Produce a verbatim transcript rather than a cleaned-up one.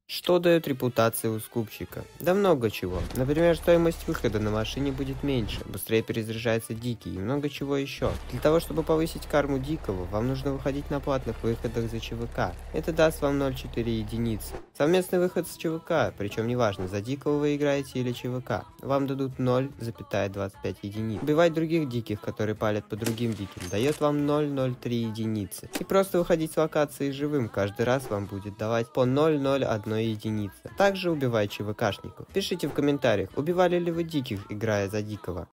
Что дает репутация у скупщика? Да много чего. Например, стоимость выхода на машине будет меньше, быстрее перезаряжается Дикий и много чего еще. Для того, чтобы повысить карму Дикого, вам нужно выходить на платных выходах за ЧВК. Это даст вам ноль целых четыре единицы. Совместный выход с ЧВК, причем неважно, за Дикого вы играете или ЧВК, вам дадут ноль целых двадцать пять единиц. Убивать других Диких, которые палят по другим Диким, дает вам ноль целых ноль три единицы. И просто выходить с локации живым каждый раз вам будет давать по ноль целых ноль одна единица. Также убивай ЧВКшников. Пишите в комментариях, убивали ли вы Диких, играя за Дикого.